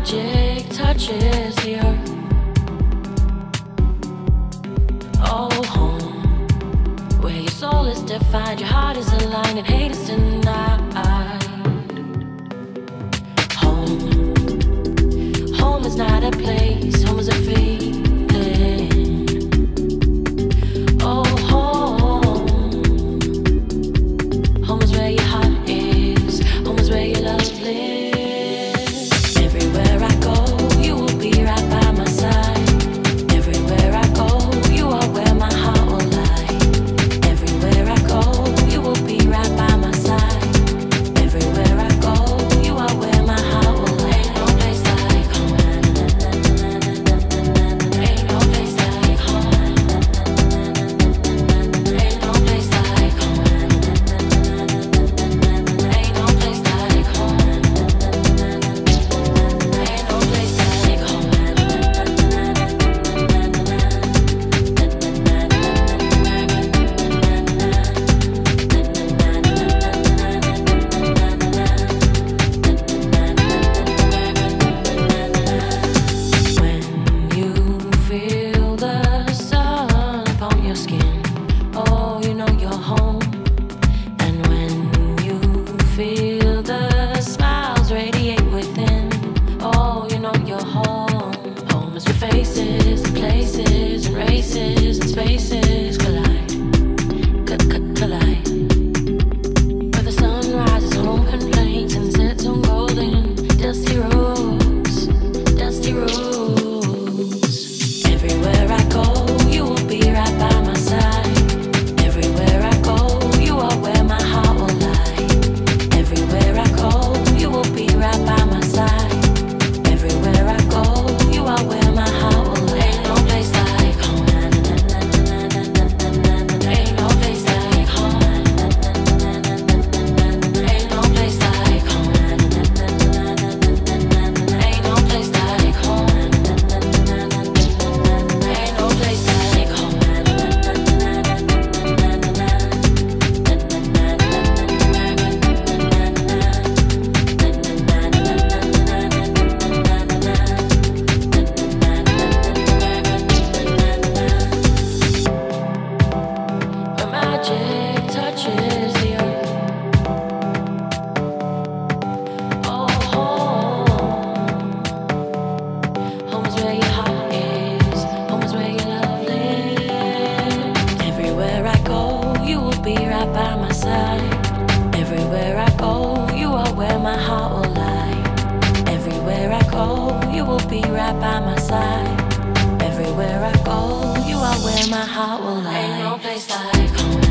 magic touches here. Oh, home, where your soul is defined, your heart is aligned, and hate is denied. Home, home is not a place, home is a feeling. Oh, home, home is where your heart is, home is where your love lives. Everywhere I go, you will be right by my side. Everywhere I go, you are where my heart will lie. Everywhere I go, you will be right by my side. Everywhere I go, you are where my heart will lie. Ain't no place like home. Ain't no place like home. Ain't no place like home. Ain't no place like home. Ain't no place like home. When you feel the sun upon your skin, oh, you know you're home. And when you feel the smiles radiate within, oh, you know you're home. Home is where faces and places and races and spaces collide, collide. Where the sun rises on open plains and sets on golden, dusty roads, dusty roads. Everywhere I go, you will be right by my side. Everywhere I go, you are where my heart will lie. Everywhere I go, you will be right by my side. Everywhere I go, you are where my heart will lie. Ain't no place like home. Ain't no place like home. Ain't no place like home. Ain't no place like home. Ain't no place like home. Where magic touches the earth. Oh, home, home is where your heart is, home is where your love lives. Everywhere I go, you will be right by my side. Everywhere I go, you are where my heart will lie. Everywhere I go, you will be right by my side. Everywhere I go, you are where my heart will lie. Ain't no place like home.